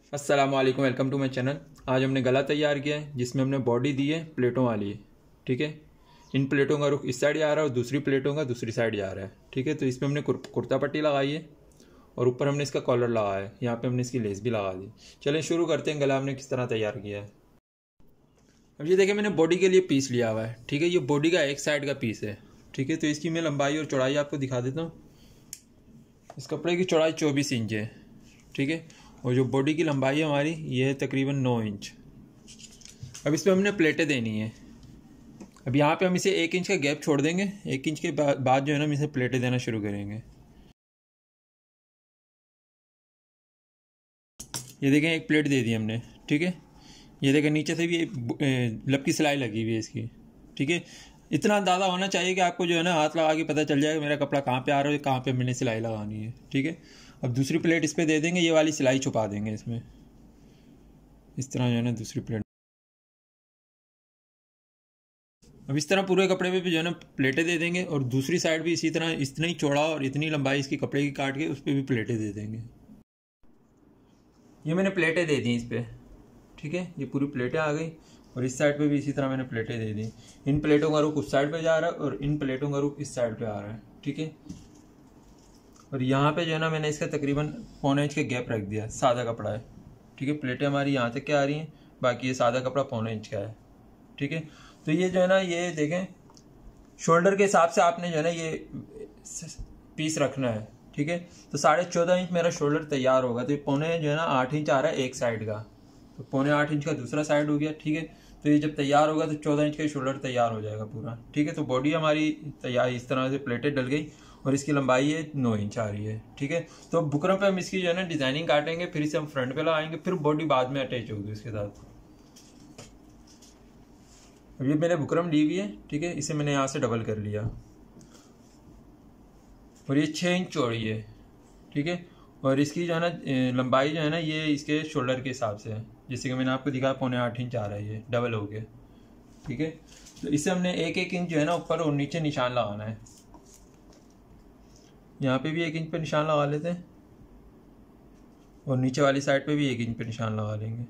अस्सलाम वालेकुम, welcome to my channel. आज हमने गला तैयार किया है जिसमें हमने बॉडी दी है प्लेटों वाली। ठीक है, इन प्लेटों का रुख इस साइड जा रहा है और दूसरी प्लेटों का दूसरी साइड जा रहा है। ठीक है, तो इसमें हमने कुर्ता पट्टी लगाई है और ऊपर हमने इसका कॉलर लगाया है। यहाँ पे हमने इसकी लेस भी लगा दी। चलें शुरू करते हैं, गला हमने किस तरह तैयार किया है। अब ये देखें, मैंने बॉडी के लिए पीस लिया हुआ है। ठीक है, ये बॉडी का एक साइड का पीस है। ठीक है, तो इसकी मैं लंबाई और चौड़ाई आपको दिखा देता हूँ। इस कपड़े की चौड़ाई 24 इंच है। ठीक है, और जो बॉडी की लंबाई है हमारी ये है तकरीबन 9 इंच। अब इस पर हमने प्लेटें देनी है। अब यहाँ पे हम इसे 1 इंच का गैप छोड़ देंगे। 1 इंच के बाद जो है ना हम इसे प्लेटें देना शुरू करेंगे। ये देखें, एक प्लेट दे दी हमने। ठीक है, ये देखें नीचे से भी लब की सिलाई लगी हुई है इसकी। ठीक है, इतना अंदाज़ा होना चाहिए कि आपको जो है ना हाथ लगा के पता चल जाए कि मेरा कपड़ा कहाँ पे आ रहा है, कहाँ पे मैंने सिलाई लगानी है। ठीक है, अब दूसरी प्लेट इस पर दे देंगे, ये वाली सिलाई छुपा देंगे इसमें। इस तरह जो है ना दूसरी प्लेट। अब इस तरह पूरे कपड़े पे भी जो है ना प्लेटें दे देंगे और दूसरी साइड भी इसी तरह इतना ही चौड़ा और इतनी लंबाई इसकी कपड़े की काट के उस पर भी प्लेटें दे देंगे। ये मैंने प्लेटें दे दी इस पर। ठीक है, ये पूरी प्लेटें आ गई और इस साइड पे भी इसी तरह मैंने प्लेटें दे दी। इन प्लेटों का रुख उस साइड पे जा रहा है और इन प्लेटों का रुख इस साइड पे आ रहा है। ठीक है, और यहाँ पे जो है ना मैंने इसका तकरीबन 1.25 इंच का गैप रख दिया। सादा कपड़ा है। ठीक है, प्लेटें हमारी यहाँ तक क्या आ रही हैं, बाकी ये सादा कपड़ा 1.25 इंच का है। ठीक है, तो ये जो है ना ये देखें शोल्डर के हिसाब से आपने जो है ना ये पीस रखना है। ठीक है, तो 14.5 इंच मेरा शोल्डर तैयार होगा। तो ये पौने जो है ना 8 इंच आ रहा है एक साइड का, तो 7.25 इंच का दूसरा साइड हो गया। ठीक है, तो ये जब तैयार होगा तो 14 इंच का शोल्डर तैयार हो जाएगा पूरा। ठीक है, तो बॉडी हमारी तैयार इस तरह से प्लेटें डल गई और इसकी लंबाई है 9 इंच आ रही है। ठीक है, तो बुकरम पे हम इसकी जो है ना डिजाइनिंग काटेंगे, फिर इसे हम फ्रंट पे लगाएंगे, फिर बॉडी बाद में अटैच होगी उसके साथ। अब ये मैंने बुकरम ली हुई है। ठीक है, इसे मैंने यहाँ से डबल कर लिया और ये 6 इंच चौड़ी है। ठीक है, और इसकी जो है ना लंबाई जो है ना ये इसके शोल्डर के हिसाब से है। जैसे कि मैंने आपको दिखाया 7.25 इंच आ रहा है, ये डबल हो गया। ठीक है, तो इसे हमने 1-1 इंच जो है ना ऊपर और नीचे निशान लगाना है। यहाँ पे भी 1 इंच पे निशान लगा लेते हैं और नीचे वाली साइड पे भी 1 इंच पे निशान लगा लेंगे।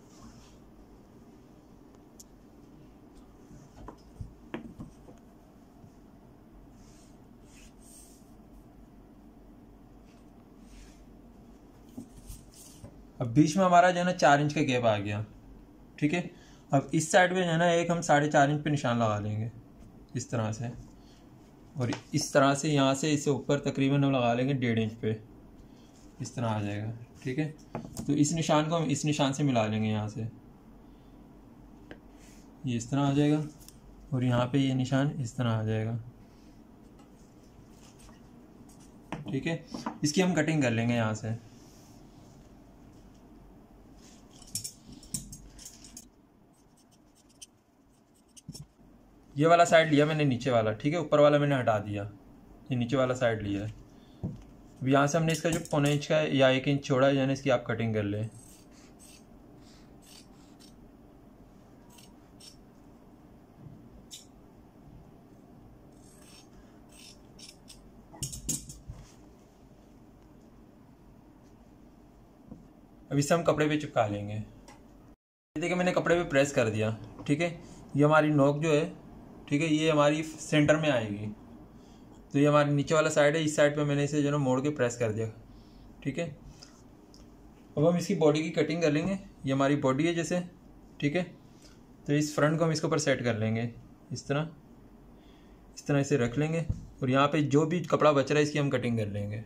अब बीच में हमारा जो है ना 4 इंच का गैप आ गया। ठीक है, अब इस साइड में जो है ना एक हम 4.5 इंच पे निशान लगा लेंगे इस तरह से, और इस तरह से यहाँ से इसे ऊपर तकरीबन हम लगा लेंगे 1.5 इंच पे। इस तरह आ जाएगा। ठीक है, तो इस निशान को हम इस निशान से मिला लेंगे यहाँ से, ये इस तरह आ जाएगा और यहाँ पे ये निशान इस तरह आ जाएगा। ठीक है, इसकी हम कटिंग कर लेंगे यहाँ से। ये वाला साइड लिया मैंने नीचे वाला। ठीक है, ऊपर वाला मैंने हटा दिया, ये नीचे वाला साइड लिया है। अब यहाँ से हमने इसका जो 1.25 इंच का या 1 इंच छोड़ा है यानी इसकी आप कटिंग कर ले। अब इसे हम कपड़े पे चिपका लेंगे। ये देखिए मैंने कपड़े पे प्रेस कर दिया। ठीक है, ये हमारी नोक जो है, ठीक है, ये हमारी सेंटर में आएगी। तो ये हमारी नीचे वाला साइड है, इस साइड पे मैंने इसे जो ना मोड़ के प्रेस कर दिया। ठीक है, अब हम इसकी बॉडी की कटिंग कर लेंगे। ये हमारी बॉडी है जैसे। ठीक है, तो इस फ्रंट को हम इसके ऊपर सेट कर लेंगे इस तरह इसे रख लेंगे और यहाँ पे जो भी कपड़ा बच रहा है इसकी हम कटिंग कर लेंगे।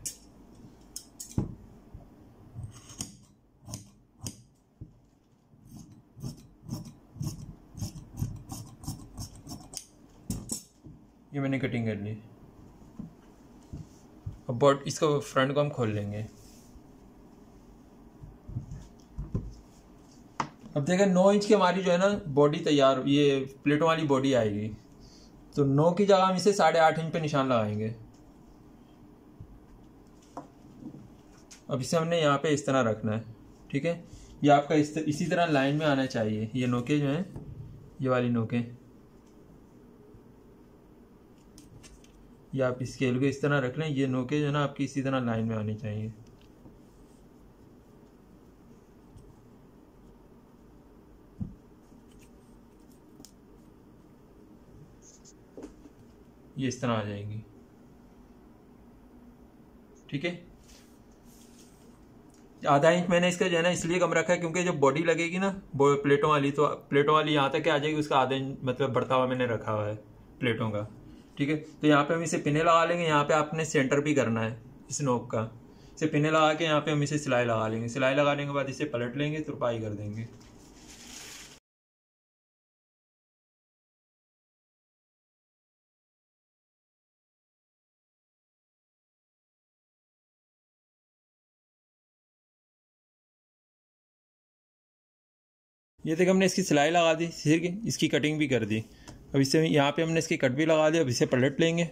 ये मैंने कटिंग कर ली। अब इसको फ्रंट को हम खोल लेंगे। अब देखें 9 इंच की हमारी जो है ना बॉडी तैयार, ये प्लेटों वाली बॉडी आएगी। तो 9 की जगह हम इसे 8.5 इंच पे निशान लगाएंगे। अब इसे हमने यहाँ पे इस तरह रखना है। ठीक है, ये आपका इसी तरह लाइन में आना चाहिए। ये नोकें जो हैं, ये वाली नोकें, या आप स्केल को इस तरह रख लें। ये नोकें जो है ना आपकी इसी तरह लाइन में आनी चाहिए। ये इस तरह आ जाएंगी। ठीक है, आधा इंच मैंने इसका जो है ना इसलिए कम रखा है क्योंकि जब बॉडी लगेगी ना प्लेटों वाली, तो प्लेटों वाली यहाँ तक आ जाएगी, उसका आधा इंच मतलब बढ़ता हुआ मैंने रखा हुआ है प्लेटों का। ठीक है, तो यहाँ पे हम इसे पिने लगा लेंगे। यहाँ पे आपने सेंटर भी करना है इस नोक का। इसे पिने लगा के यहाँ पे हम इसे सिलाई लगा लेंगे। सिलाई लगाने के बाद इसे पलट लेंगे, तुरपाई कर देंगे। ये देखिए हमने इसकी सिलाई लगा दी, ठीक है, इसकी कटिंग भी कर दी। अब इसे यहाँ पे हमने इसकी कट भी लगा दी। अब इसे पलट लेंगे।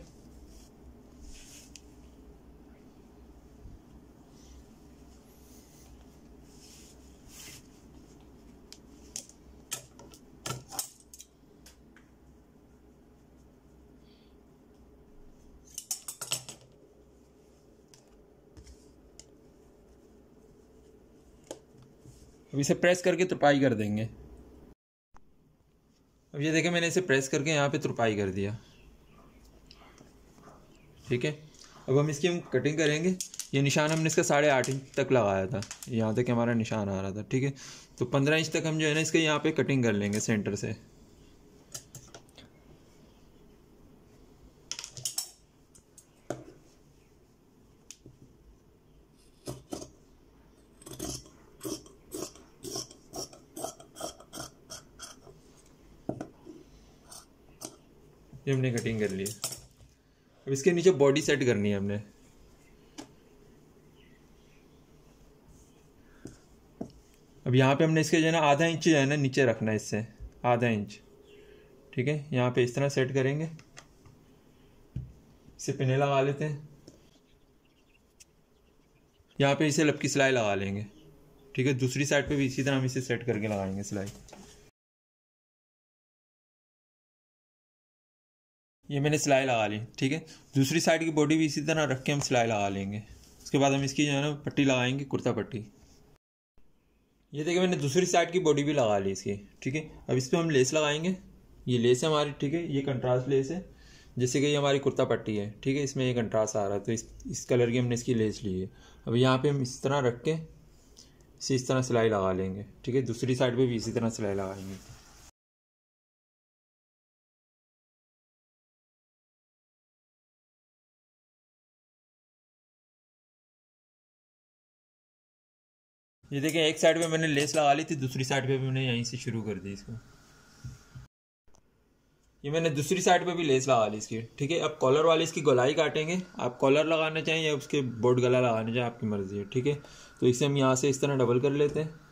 अब इसे प्रेस करके तुरपाई कर देंगे। अब ये देखें मैंने इसे प्रेस करके यहाँ पे तुरपाई कर दिया। ठीक है, अब हम इसकी कटिंग करेंगे। ये निशान हमने इसका 8.5 इंच तक लगाया था, यहाँ तक हमारा निशान आ रहा था। ठीक है, तो 15 इंच तक हम जो है ना इसके यहाँ पे कटिंग कर लेंगे सेंटर से। ये हमने कटिंग कर ली। अब इसके नीचे बॉडी सेट करनी है हमने। अब यहाँ पे हमने इसके जो है ना आधा इंच जो है ना नीचे रखना है, इससे आधा इंच। ठीक है, यहाँ पे इस तरह सेट करेंगे। इसे पिने लगा लेते हैं। यहाँ पे इसे लपकी सिलाई लगा लेंगे। ठीक है, दूसरी साइड पे भी इसी तरह हम इसे सेट करके लगाएंगे सिलाई। ये मैंने सिलाई लगा ली। ठीक है, दूसरी साइड की बॉडी भी इसी तरह रख के हम सिलाई लगा लेंगे। उसके बाद हम इसकी जो है ना पट्टी लगाएंगे, कुर्ता पट्टी। ये देखिए मैंने दूसरी साइड की बॉडी भी लगा ली इसकी। ठीक है, अब इस पर हम लेस लगाएंगे। ये लेस है हमारी। ठीक है, ये कंट्रास्ट लेस है, जैसे कि ये हमारी कुर्ता पट्टी है। ठीक है, इसमें ये कंट्रास्ट आ रहा है, तो इस कलर की हमने इसकी लेस ली है। अब यहाँ पे हम इस तरह रख के इसे इस तरह सिलाई लगा लेंगे। ठीक है, दूसरी साइड पे भी इसी तरह सिलाई लगाएंगे। ये देखिए एक साइड पे मैंने लेस लगा ली थी, दूसरी साइड पे भी मैंने यहीं से शुरू कर दी इसको। ये मैंने दूसरी साइड पे भी लेस लगा ली इसकी। ठीक है, अब कॉलर वाली इसकी गोलाई काटेंगे। आप कॉलर लगाना चाहें या उसके बोर्ड गला लगाना चाहें, आपकी मर्जी है। ठीक है, तो इसे हम यहाँ से इस तरह डबल कर लेते हैं।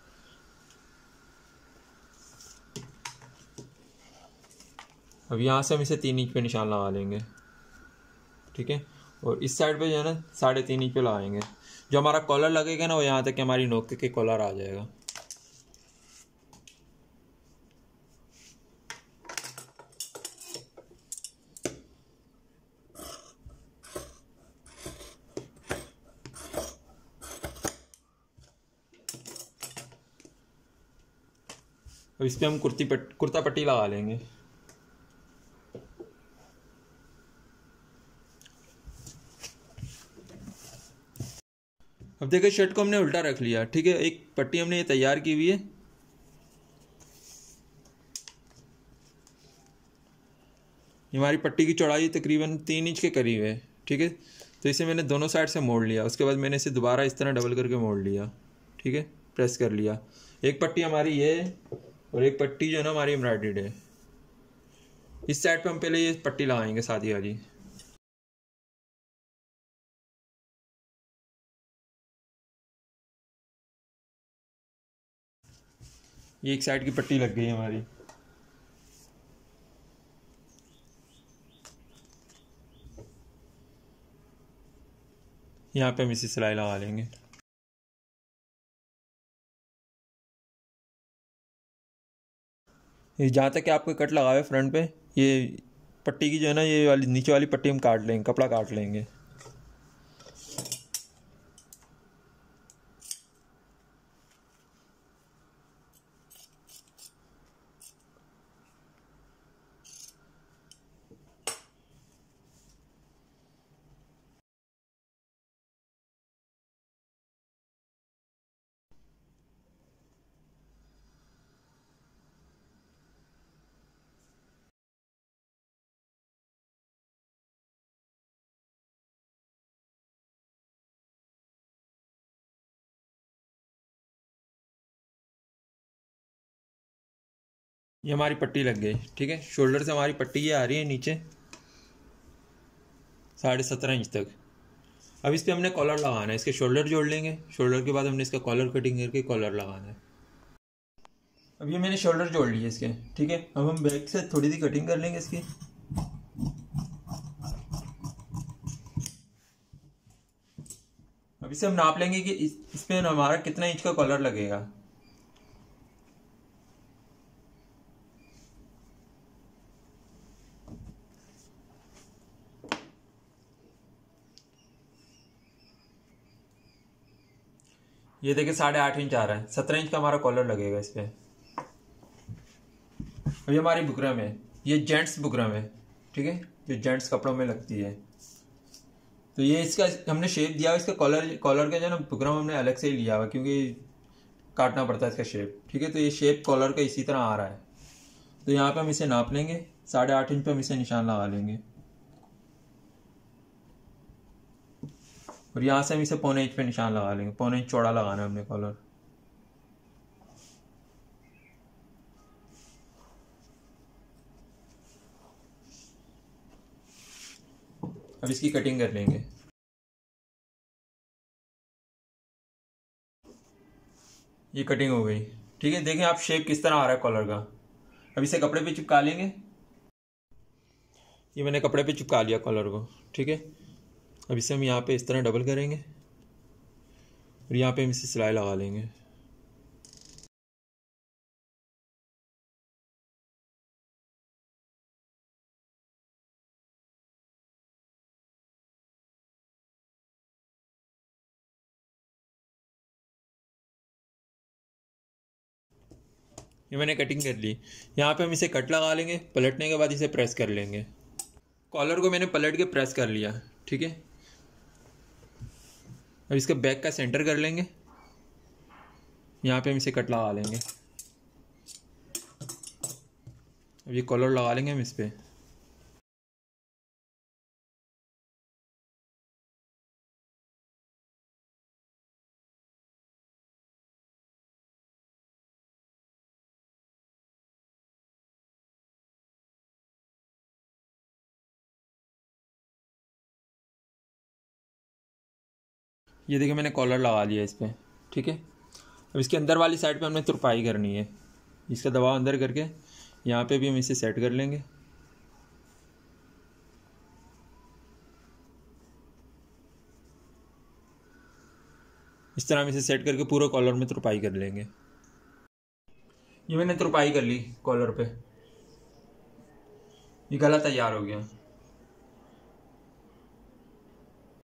अब यहाँ से हम इसे 3 इंच पे निशान लगा लेंगे। ठीक है, और इस साइड पे जो है ना 3.5 इंच पे लगाएंगे। जो हमारा कॉलर लगेगा ना वो यहाँ तक हमारी नोक के कॉलर आ जाएगा। अब इस पर हम कुर्ता पट्टी लगा लेंगे। अब देखिए शर्ट को हमने उल्टा रख लिया। ठीक है, एक पट्टी हमने ये तैयार की हुई है। हमारी पट्टी की चौड़ाई तकरीबन 3 इंच के करीब है। ठीक है, तो इसे मैंने दोनों साइड से मोड़ लिया। उसके बाद मैंने इसे दोबारा इस तरह डबल करके मोड़ लिया। ठीक है, प्रेस कर लिया। एक पट्टी हमारी ये है और एक पट्टी जो है ना हमारी एम्ब्रॉयडर्ड है। इस साइड पे हम पहले ये पट्टी लगाएंगे सादी वाली। ये एक साइड की पट्टी लग गई हमारी। यहाँ पे हम इसी सिलाई लगा लेंगे। ये जहाँ तक कि आपको कट लगा हुआ है फ्रंट पे, ये पट्टी की जो है ना ये वाली नीचे वाली पट्टी हम काट लेंगे, कपड़ा काट लेंगे। ये हमारी पट्टी लग गई, ठीक है। शोल्डर से हमारी पट्टी ये आ रही है नीचे 17.5 इंच तक। अब इस पर हमने कॉलर लगाना है, इसके शोल्डर जोड़ लेंगे। शोल्डर के बाद हमने इसका कॉलर कटिंग करके कॉलर लगाना है। अब ये मैंने शोल्डर जोड़ लिए इसके, ठीक है। अब हम बैक से थोड़ी सी कटिंग कर लेंगे इसकी। अब इसे हम नाप लेंगे कि इसमें हमारा कितना इंच का कॉलर लगेगा। ये देखिए 8.5 इंच आ रहा है, 17 इंच का हमारा कॉलर लगेगा इस पर। अब ये हमारी बुकरम है, ये जेंट्स बुकरम है, ठीक है, जो जेंट्स कपड़ों में लगती है। तो ये इसका हमने शेप दिया हुआ, इसका कॉलर का जो ना बुकरम हमने अलग से ही लिया हुआ, क्योंकि काटना पड़ता है इसका शेप, ठीक है। तो ये शेप कॉलर का इसी तरह आ रहा है। तो यहाँ पे हम इसे नाप लेंगे, 8.5 इंच पे हम इसे निशान लगा लेंगे, और यहाँ से हम इसे 1.25 इंच पे निशान लगा लेंगे। 1.25 इंच चौड़ा लगाना है हमने कॉलर। अब इसकी कटिंग कर लेंगे। ये कटिंग हो गई, ठीक है। देखें आप शेप किस तरह आ रहा है कॉलर का। अब इसे कपड़े पे चिपका लेंगे। ये मैंने कपड़े पे चिपका लिया कॉलर को, ठीक है। अब इसे हम यहाँ पे इस तरह डबल करेंगे और यहाँ पे हम इसे सिलाई लगा लेंगे। ये मैंने कटिंग कर ली। यहाँ पे हम इसे कट लगा लेंगे, पलटने के बाद इसे प्रेस कर लेंगे। कॉलर को मैंने पलट के प्रेस कर लिया, ठीक है। अब इसका बैक का सेंटर कर लेंगे, यहाँ पे हम इसे कट लगा लेंगे। अब ये कॉलर लगा लेंगे हम इस पर। ये देखिए मैंने कॉलर लगा लिया इस पर, ठीक है। अब इसके अंदर वाली साइड पे हमने तुरपाई करनी है। इसका दबाव अंदर करके यहाँ पे भी हम इसे सेट कर लेंगे। इस तरह हम इसे सेट करके पूरे कॉलर में तुरपाई कर लेंगे। ये मैंने तुरपाई कर ली कॉलर पे। ये गला तैयार हो गया।